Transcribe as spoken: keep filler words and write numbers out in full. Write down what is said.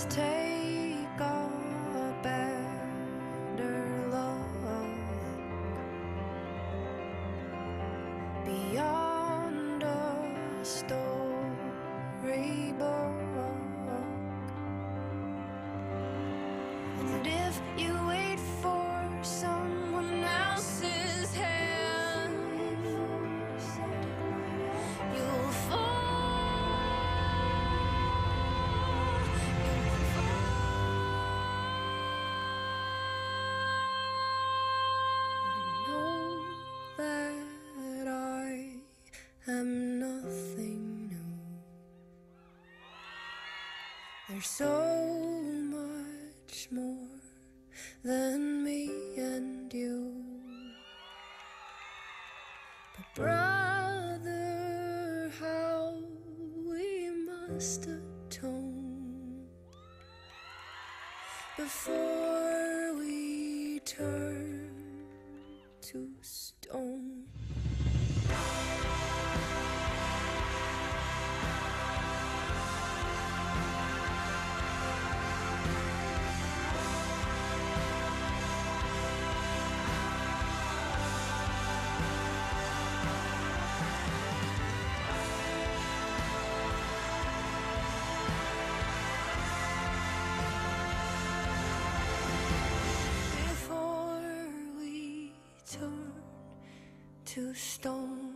let's take a better look beyond a storybook. And if you wait for someone else's hand, you'll fall. You'll fall. I know that I am nothing new. There's so much more than me and you. But brother, how we must atone before we turn to stone. Before we turn to stone.